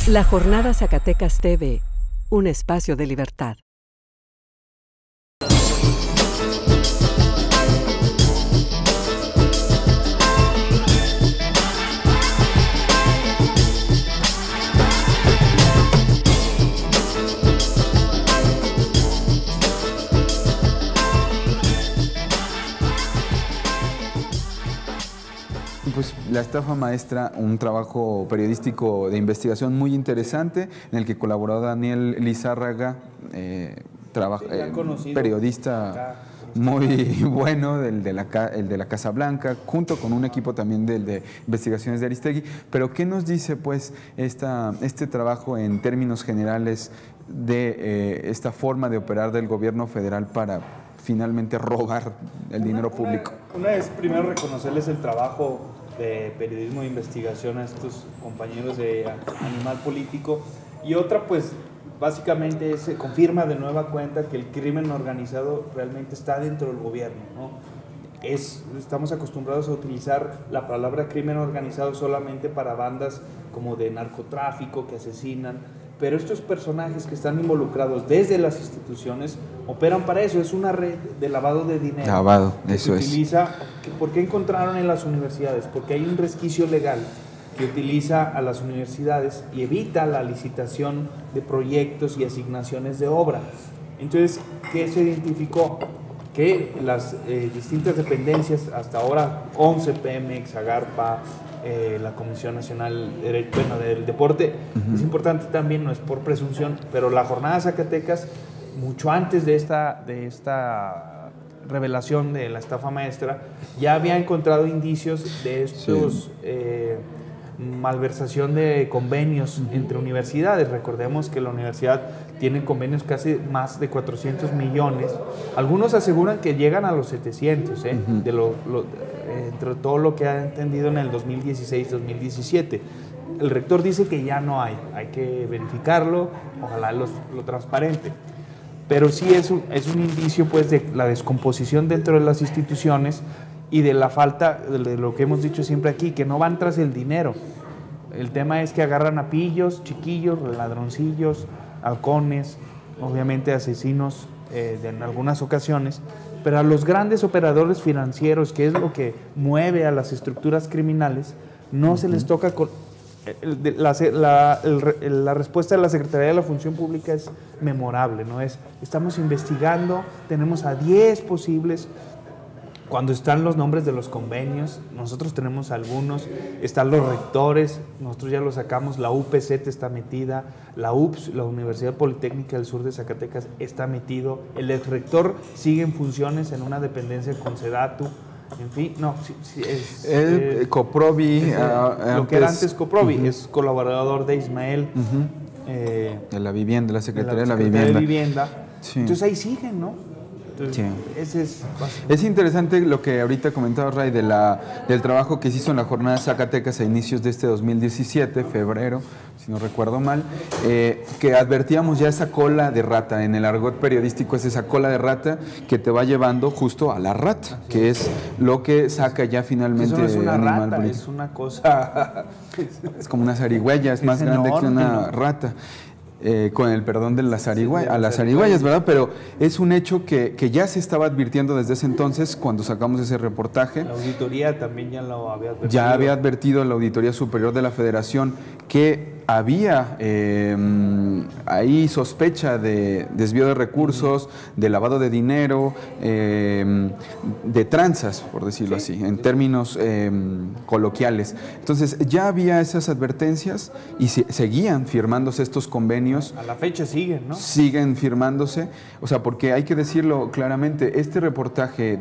La Jornada Zacatecas TV, un espacio de libertad. Pues La Estafa Maestra, un trabajo periodístico de investigación muy interesante en el que colaboró Daniel Lizárraga, periodista muy bueno, el de la Casa Blanca, junto con un equipo también del de investigaciones de Aristegui. Pero ¿qué nos dice pues este trabajo en términos generales de esta forma de operar del gobierno federal para finalmente robar el dinero público? Una es primero reconocerles el trabajo de periodismo de investigación a estos compañeros de Animal Político, y otra pues básicamente se confirma de nueva cuenta que el crimen organizado realmente está dentro del gobierno, ¿no? Estamos acostumbrados a utilizar la palabra crimen organizado solamente para bandas como de narcotráfico que asesinan, pero estos personajes que están involucrados desde las instituciones operan para eso. Es una red de lavado de dinero. Lavado, que eso se utiliza. ¿Por qué encontraron en las universidades? Porque hay un resquicio legal que utiliza a las universidades y evita la licitación de proyectos y asignaciones de obra. Entonces, ¿qué se identificó? Que las distintas dependencias, hasta ahora 11, Pemex, Agarpa, la Comisión Nacional del Deporte, es importante también, no es por presunción, pero la Jornada Zacatecas, mucho antes de esta revelación de la estafa maestra, ya había encontrado indicios de estos malversación de convenios entre universidades. Recordemos que la universidad tiene convenios casi más de 400 millones. Algunos aseguran que llegan a los 700, entre todo lo que ha entendido en el 2016-2017. El rector dice que ya no hay que verificarlo, ojalá lo transparente. Pero sí es un indicio pues de la descomposición dentro de las instituciones y de la falta de lo que hemos dicho siempre aquí, que no van tras el dinero. El tema es que agarran a pillos, chiquillos, ladroncillos, halcones, obviamente asesinos en algunas ocasiones, pero a los grandes operadores financieros, que es lo que mueve a las estructuras criminales, no se les toca con... La respuesta de la Secretaría de la Función Pública es memorable, ¿no? Estamos investigando, tenemos a 10 posibles. Cuando están los nombres de los convenios, nosotros tenemos algunos, están los rectores, nosotros ya los sacamos, la UPZ está metida, la UPS, la Universidad Politécnica del Sur de Zacatecas, está metido, el exrector sigue en funciones en una dependencia con Sedatu, en fin, no, Coprobi, lo que era antes Coprobi, es colaborador de Ismael, de la vivienda, la Secretaría de la Vivienda. Sí. Entonces ahí siguen, ¿no? Sí. Ese es interesante lo que ahorita comentaba Ray del trabajo que se hizo en la Jornada Zacatecas a inicios de este 2017, febrero, si no recuerdo mal, que advertíamos ya esa cola de rata. En el argot periodístico es esa cola de rata que te va llevando justo a la rata, que es lo que saca ya finalmente. Eso no es una Animal rata, político. es una cosa... Es como una zarigüeya, es más grande que una rata. Con el perdón de las zarigüeyas, ¿verdad? Pero es un hecho que ya se estaba advirtiendo desde ese entonces cuando sacamos ese reportaje. La auditoría también ya lo había advertido. Ya había advertido la Auditoría Superior de la Federación que había ahí sospecha de desvío de recursos, de lavado de dinero, de tranzas, por decirlo así, en términos coloquiales. Entonces ya había esas advertencias y seguían firmándose estos convenios. A la fecha siguen, ¿no? Siguen firmándose, o sea, porque hay que decirlo claramente, este reportaje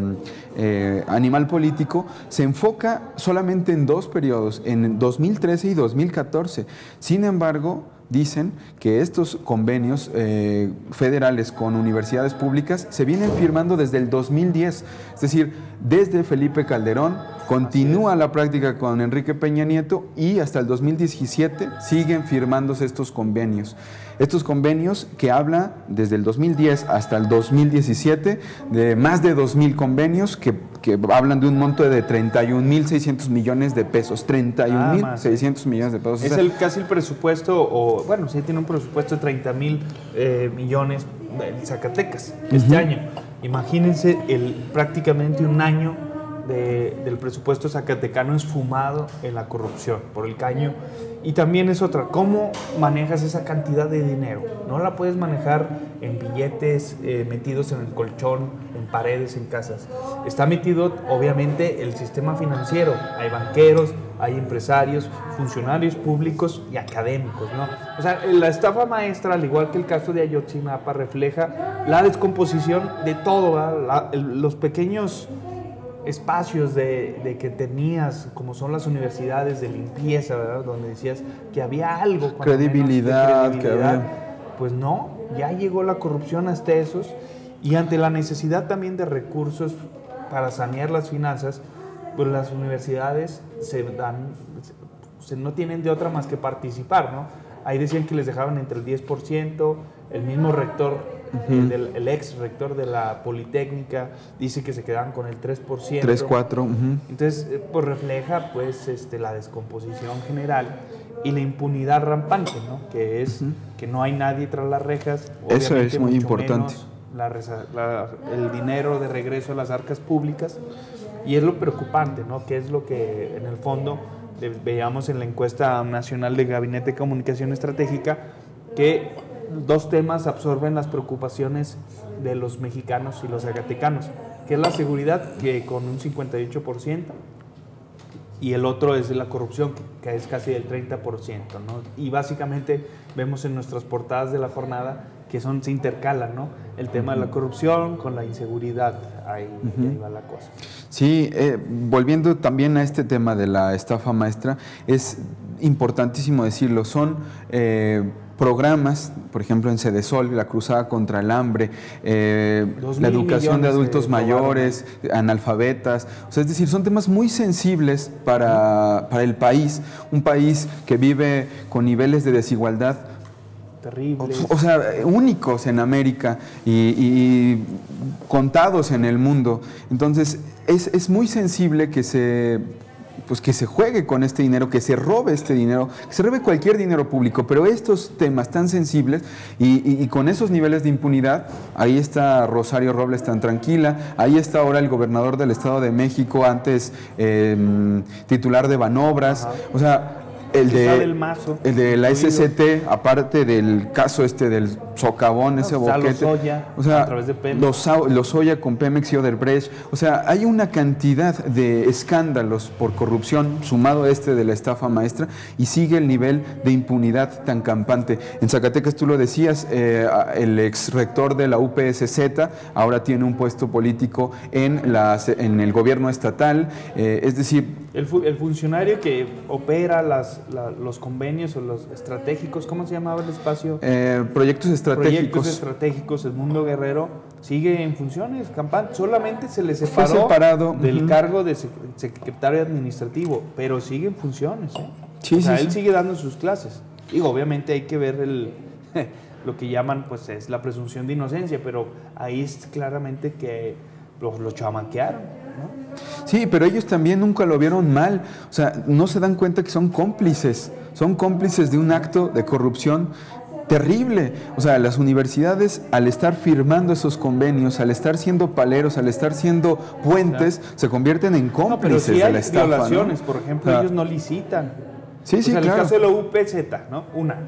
de Animal Político se enfoca solamente en dos periodos, en 2013 y 2014. Sin embargo, dicen que estos convenios federales con universidades públicas se vienen firmando desde el 2010, es decir, desde Felipe Calderón, continúa la práctica con Enrique Peña Nieto y hasta el 2017 siguen firmándose estos convenios. Estos convenios que habla desde el 2010 hasta el 2017 de más de 2,000 convenios que que hablan de un monto de 31,600 millones de pesos. 31,600 millones de pesos. Es casi el presupuesto, o bueno, sí tiene un presupuesto de 30,000 millones en Zacatecas este año. Imagínense prácticamente un año del presupuesto zacatecano esfumado en la corrupción por el caño. Y también es otra, ¿cómo manejas esa cantidad de dinero? No la puedes manejar en billetes metidos en el colchón, en paredes, en casas. Está metido obviamente el sistema financiero. Hay banqueros, hay empresarios, funcionarios públicos y académicos, ¿no? O sea, la estafa maestra, al igual que el caso de Ayotzinapa, refleja la descomposición de todo, ¿verdad? Los pequeños espacios de que tenías, como son las universidades de limpieza, ¿verdad? Donde decías que había algo, credibilidad, que había... Pues no, ya llegó la corrupción hasta esos, y ante la necesidad también de recursos para sanear las finanzas, pues las universidades no tienen de otra más que participar, ¿no? Ahí decían que les dejaban entre el 10%, el mismo rector, el ex rector de la Politécnica, dice que se quedaban con el 3%. 3, 4. Entonces, pues refleja pues la descomposición general y la impunidad rampante, ¿no? Que es que no hay nadie tras las rejas. Eso es muy importante. El dinero de regreso a las arcas públicas, y es lo preocupante, ¿no? Que es lo que en el fondo veíamos en la encuesta nacional de Gabinete de Comunicación Estratégica, que 2 temas absorben las preocupaciones de los mexicanos y los zacatecanos, que es la seguridad, que con un 58%, y el otro es la corrupción, que es casi del 30%, ¿no? Y básicamente vemos en nuestras portadas de la jornada que se intercalan, ¿no? El tema de la corrupción con la inseguridad, ahí va la cosa. Sí, volviendo también a este tema de la estafa maestra, es importantísimo decirlo, son programas, por ejemplo en Sedesol, la cruzada contra el hambre, la educación de adultos mayores, analfabetas, o sea, es decir, son temas muy sensibles para el país, un país que vive con niveles de desigualdad terribles, o sea, únicos en América y contados en el mundo. Entonces, es muy sensible que se juegue con este dinero, que se robe este dinero, que se robe cualquier dinero público, pero estos temas tan sensibles y con esos niveles de impunidad, ahí está Rosario Robles tan tranquila, ahí está ahora el gobernador del Estado de México, antes titular de Banobras, o sea, el de la SCT, aparte del caso del socavón, ese boquete, o sea, a través de Pemex. Lozoya con Pemex y Odebrecht, o sea, hay una cantidad de escándalos por corrupción sumado a de la estafa maestra, y sigue el nivel de impunidad tan campante. En Zacatecas, tú lo decías, el ex rector de la UPSZ ahora tiene un puesto político en el gobierno estatal, es decir... El funcionario que opera los convenios o los estratégicos, ¿cómo se llamaba el espacio? Proyectos estratégicos, Edmundo Guerrero, sigue en funciones, solamente se le separó del cargo de secretario administrativo, pero sigue en funciones, ¿eh? Sí, él sigue dando sus clases. Digo, obviamente hay que ver lo que llaman, pues es la presunción de inocencia, pero ahí es claramente que lo chamaquearon, ¿no? Sí, pero ellos también nunca lo vieron mal, o sea, no se dan cuenta que son cómplices de un acto de corrupción terrible. O sea, las universidades, al estar firmando esos convenios, al estar siendo paleros, al estar siendo puentes, se convierten en cómplices de la estafa. Violaciones, ¿no? por ejemplo, ellos no licitan. Sí, claro. El caso de la UPZ, ¿no?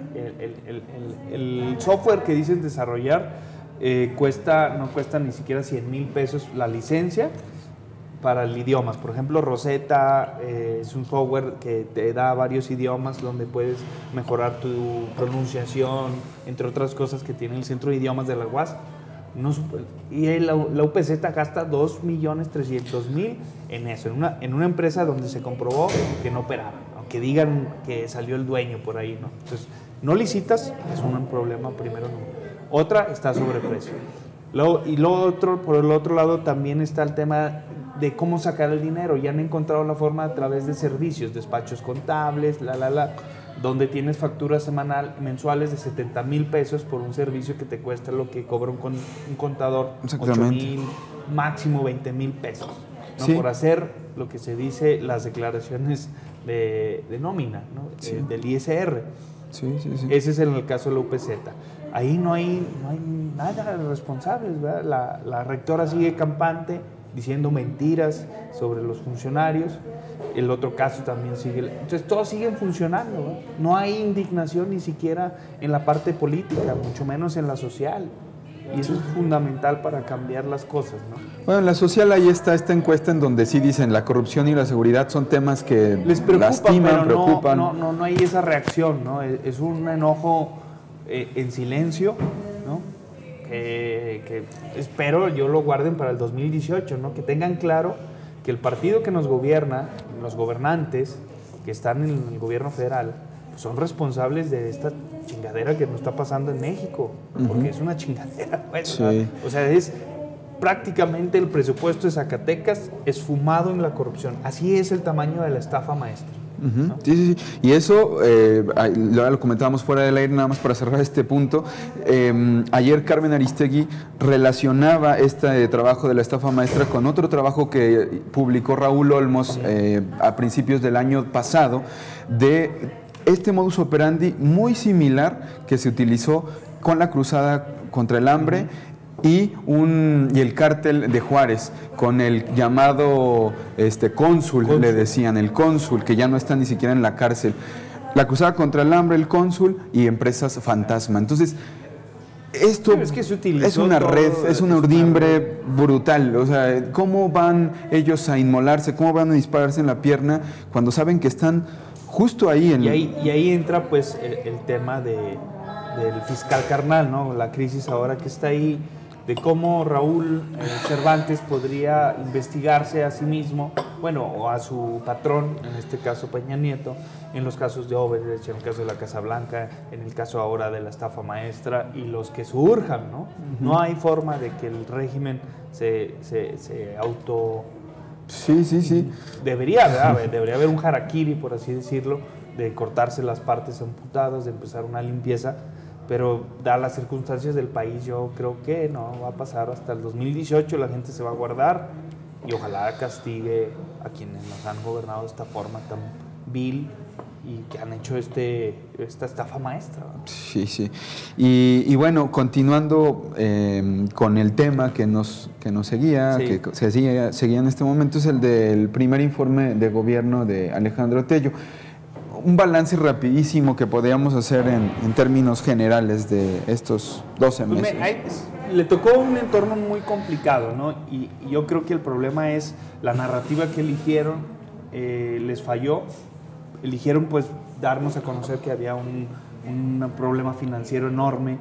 El software que dicen desarrollar no cuesta ni siquiera 100,000 pesos la licencia para el idiomas. Por ejemplo, Rosetta es un software que te da varios idiomas donde puedes mejorar tu pronunciación, entre otras cosas que tiene el Centro de Idiomas de la UAS. Y la UPZ gasta 2,300,000 en eso, en una empresa donde se comprobó que no operaba, aunque digan que salió el dueño por ahí, ¿no? Entonces, no licitas, es un problema primero. Otra, está sobreprecio. Por el otro lado también está el tema de cómo sacar el dinero. Ya han encontrado la forma a través de servicios, despachos contables, donde tienes facturas mensuales de 70,000 pesos por un servicio que te cuesta lo que cobra un contador, 8,000, máximo 20,000 pesos. ¿no? Sí. Por hacer lo que se dice las declaraciones de nómina, ¿no? Sí. Del ISR. Sí, sí, sí. Ese es en el caso de la UPZ. Ahí no hay nada de responsables, ¿verdad? La rectora sigue campante diciendo mentiras sobre los funcionarios. El otro caso también sigue. Entonces todos siguen funcionando, ¿verdad? No hay indignación ni siquiera en la parte política, mucho menos en la social. Y eso es fundamental para cambiar las cosas, ¿no? Bueno, en la social ahí está esta encuesta en donde sí dicen la corrupción y la seguridad son temas que Les preocupa, lastiman, pero preocupan. no hay esa reacción, ¿no? Es un enojo en silencio, ¿no? Que espero yo lo guarden para el 2018, ¿no? Que tengan claro que el partido que nos gobierna, los gobernantes que están en el gobierno federal, pues son responsables de esta chingadera que nos está pasando en México, porque es una chingadera, pues, Sí. o sea, es prácticamente el presupuesto de Zacatecas esfumado en la corrupción. Así es el tamaño de la estafa maestra. ¿No? Sí, sí, sí. Y eso, lo comentábamos fuera del aire, nada más para cerrar este punto. Ayer Carmen Aristegui relacionaba este trabajo de la estafa maestra con otro trabajo que publicó Raúl Olmos a principios del año pasado, de este modus operandi muy similar que se utilizó con la cruzada contra el hambre y el cártel de Juárez, con el llamado cónsul, le decían, el cónsul, que ya no está ni siquiera en la cárcel. La cruzada contra el hambre, el cónsul y empresas fantasma. Entonces, esto es que se utilizó es una red, es una urdimbre red brutal. O sea, ¿cómo van ellos a inmolarse? ¿Cómo van a dispararse en la pierna cuando saben que están justo ahí? Y ahí entra pues el tema del fiscal carnal, ¿no? La crisis ahora que está ahí, de cómo Raúl Cervantes podría investigarse a sí mismo, bueno, o a su patrón, en este caso Peña Nieto, en los casos de Odebrecht, en el caso de la Casa Blanca, en el caso ahora de la estafa maestra y los que surjan, ¿no? No hay forma de que el régimen se auto... Sí, sí, sí. Debería haber un harakiri, por así decirlo, de cortarse las partes amputadas, de empezar una limpieza, pero dadas las circunstancias del país, yo creo que no va a pasar hasta el 2018, la gente se va a guardar y ojalá castigue a quienes nos han gobernado de esta forma tan vil y que han hecho esta estafa maestra. Sí, sí. Y bueno, continuando con el tema que nos seguía, Sí. que seguía en este momento, es el del primer informe de gobierno de Alejandro Tello. Un balance rapidísimo que podríamos hacer en términos generales de estos 12 meses. Le tocó un entorno muy complicado, ¿no? Y yo creo que el problema es la narrativa que eligieron, les falló. Eligieron pues darnos a conocer que había un problema financiero enorme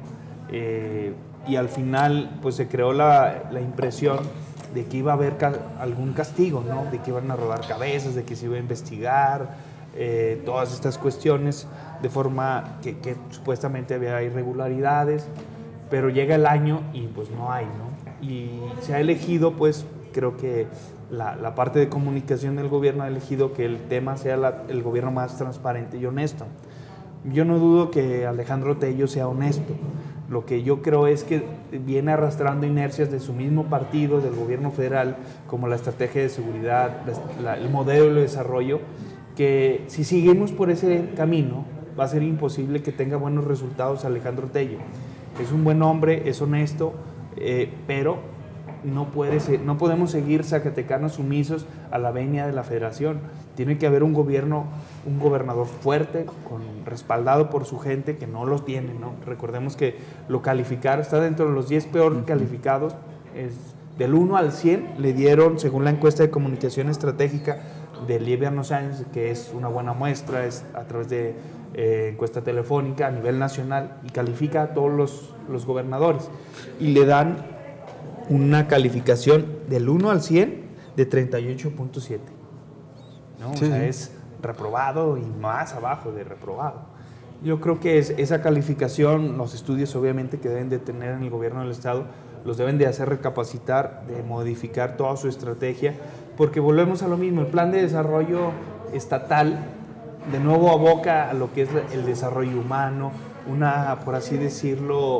y al final pues se creó la impresión de que iba a haber algún castigo, ¿no? De que iban a rodar cabezas, de que se iba a investigar todas estas cuestiones, de forma que supuestamente había irregularidades, pero llega el año y pues no hay, ¿no? Y se ha elegido, pues creo que la parte de comunicación del gobierno ha elegido que el tema sea el gobierno más transparente y honesto. Yo no dudo que Alejandro Tello sea honesto. Lo que yo creo es que viene arrastrando inercias de su mismo partido, del gobierno federal, como la estrategia de seguridad, el modelo de desarrollo, que si seguimos por ese camino va a ser imposible que tenga buenos resultados Alejandro Tello. Es un buen hombre, es honesto, pero no podemos seguir zacatecanos sumisos a la venia de la federación. Tiene que haber un gobernador fuerte, respaldado por su gente, que no los tiene, ¿no? Recordemos que lo calificaron, está dentro de los 10 peor calificados, del 1 al 100 le dieron, según la encuesta de comunicación estratégica de Lieberno Sáenz, que es una buena muestra, es a través de encuesta telefónica a nivel nacional, y califica a todos los gobernadores, y le dan una calificación del 1 al 100 de 38.7, ¿no? Sí, o sea, sí. es reprobado y más abajo de reprobado. Yo creo que esa calificación, los estudios obviamente que deben de tener en el gobierno del estado, los deben de hacer recapacitar, de modificar toda su estrategia, porque volvemos a lo mismo, el plan de desarrollo estatal de nuevo aboca a lo que es el desarrollo humano, por así decirlo,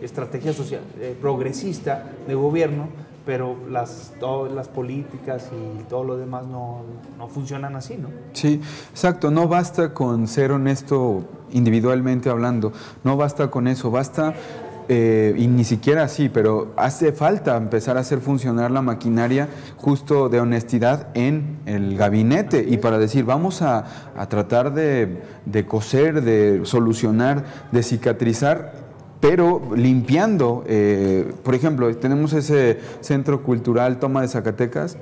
estrategia social, progresista de gobierno, pero todas las políticas y todo lo demás no funcionan así, ¿no? Sí, exacto. No basta con ser honesto individualmente hablando, no basta con eso, basta... y ni siquiera así, pero hace falta empezar a hacer funcionar la maquinaria justo de honestidad en el gabinete y para decir, vamos a tratar de coser, de solucionar, de cicatrizar, pero limpiando. Por ejemplo, tenemos ese centro cultural Toma de Zacatecas.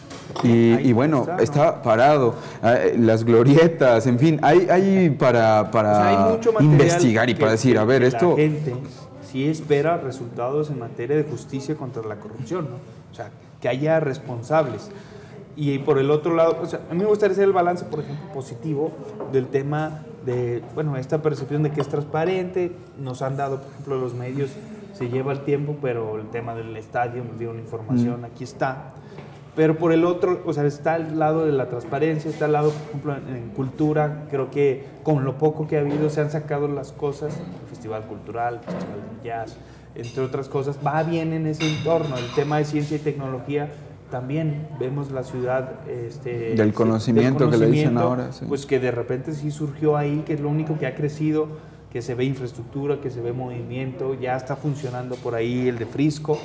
Y bueno, está parado, las glorietas, en fin, hay para hay mucho investigar y para decir, a ver, esto... La gente sí espera resultados en materia de justicia contra la corrupción, ¿no? O sea, que haya responsables. Y por el otro lado, o sea, a mí me gustaría hacer el balance, por ejemplo, positivo del tema de, bueno, esta percepción de que es transparente. Nos han dado, por ejemplo, los medios, se lleva el tiempo, pero el tema del estadio nos dio una información, aquí está. Pero por el otro, o sea, está al lado de la transparencia, está al lado, por ejemplo, en cultura. Creo que con lo poco que ha habido se han sacado las cosas, el Festival Cultural, el Festival de Jazz, entre otras cosas, va bien en ese entorno. El tema de ciencia y tecnología, también vemos la ciudad... del conocimiento que le dicen ahora. Sí. Pues que de repente sí surgió ahí, que es lo único que ha crecido, que se ve infraestructura, que se ve movimiento, ya está funcionando por ahí el de Frisco.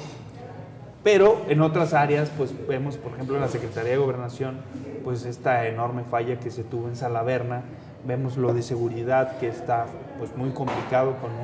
Pero en otras áreas, pues vemos, por ejemplo, en la Secretaría de Gobernación, pues esta enorme falla que se tuvo en Salaverna. Vemos lo de seguridad, que está pues muy complicado, con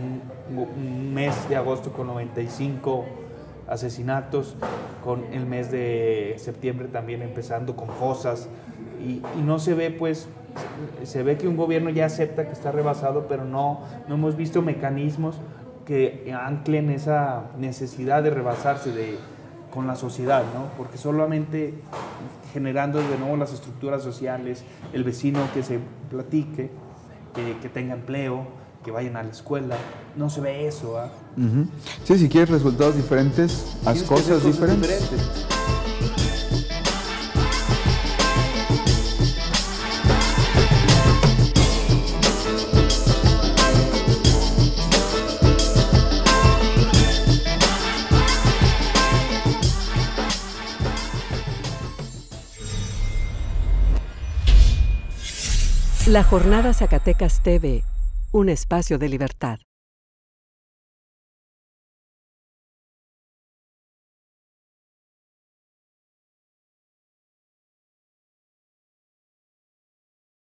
un mes de agosto con 95 asesinatos, con el mes de septiembre también empezando con fosas, y no se ve, pues, se ve que un gobierno ya acepta que está rebasado, pero no hemos visto mecanismos que anclen esa necesidad de rebasarse con la sociedad, ¿no? Porque solamente generando de nuevo las estructuras sociales, el vecino que se platique, que tenga empleo, que vayan a la escuela, no se ve eso, ¿ah? Sí, si quieres resultados diferentes, haz cosas diferentes. La Jornada Zacatecas TV, un espacio de libertad.